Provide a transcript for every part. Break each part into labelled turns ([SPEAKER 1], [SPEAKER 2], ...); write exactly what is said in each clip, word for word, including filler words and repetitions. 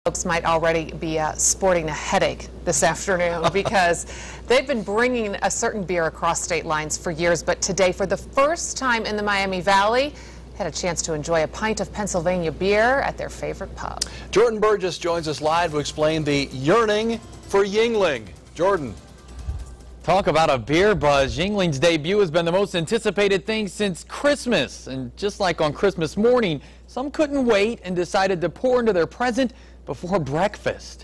[SPEAKER 1] Folks might already be uh, sporting a headache this afternoon because they've been bringing a certain beer across state lines for years, but today, for the first time in the Miami Valley, had a chance to enjoy a pint of Pennsylvania beer at their favorite pub.
[SPEAKER 2] Jordan Burgess joins us live to explain the yearning for Yuengling. Jordan.
[SPEAKER 3] Talk about a beer buzz. Yuengling's debut has been the most anticipated thing since Christmas. And just like on Christmas morning, some couldn't wait and decided to pour into their present before breakfast.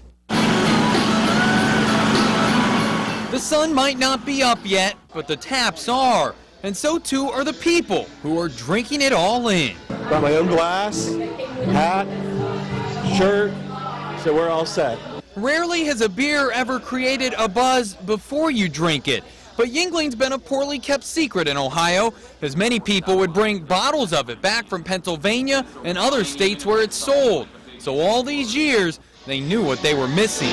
[SPEAKER 3] The sun might not be up yet, but the taps are. And so too are the people who are drinking it all in.
[SPEAKER 4] Got my own glass, hat, shirt, so we're all set.
[SPEAKER 3] Rarely has a beer ever created a buzz before you drink it. But Yuengling's been a poorly kept secret in Ohio, as many people would bring bottles of it back from Pennsylvania and other states where it's sold. So all these years, they knew what they were missing.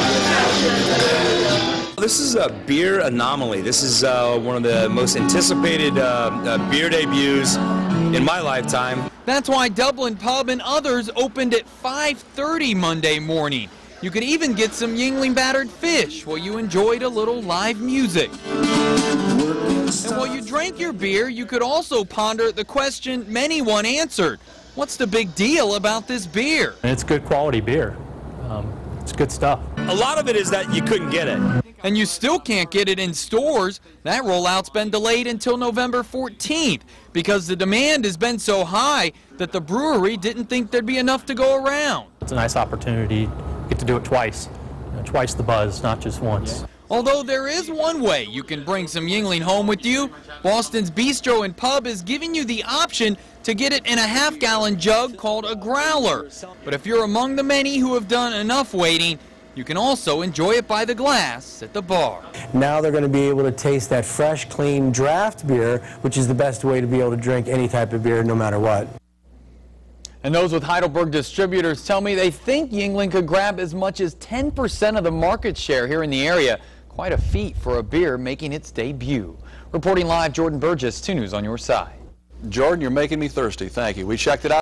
[SPEAKER 5] This is a beer anomaly. This is uh, one of the most anticipated uh, uh, beer debuts in my lifetime.
[SPEAKER 3] That's why Dublin Pub and others opened at five thirty Monday morning. You could even get some Yuengling battered fish while you enjoyed a little live music. And while you drank your beer, you could also ponder the question many one answered. What's the big deal about this beer?
[SPEAKER 6] It's good quality beer. Um, it's good stuff.
[SPEAKER 5] A lot of it is that you couldn't get it.
[SPEAKER 3] And you still can't get it in stores. That rollout's been delayed until November fourteenth because the demand has been so high that the brewery didn't think there'd be enough to go around.
[SPEAKER 6] It's a nice opportunity. Get to do it twice. You know, twice the buzz, not just once.
[SPEAKER 3] Although there is one way you can bring some Yuengling home with you. Boston's Bistro and Pub is giving you the option to get it in a half-gallon jug called a growler. But if you're among the many who have done enough waiting, you can also enjoy it by the glass at the bar.
[SPEAKER 7] Now they're going to be able to taste that fresh, clean draft beer, which is the best way to be able to drink any type of beer no matter what.
[SPEAKER 3] And those with Heidelberg distributors tell me they think Yuengling could grab as much as ten percent of the market share here in the area. Quite a feat for a beer making its debut. Reporting live, Jordan Burgess, two News on your side.
[SPEAKER 2] Jordan, you're making me thirsty. Thank you. We checked it out.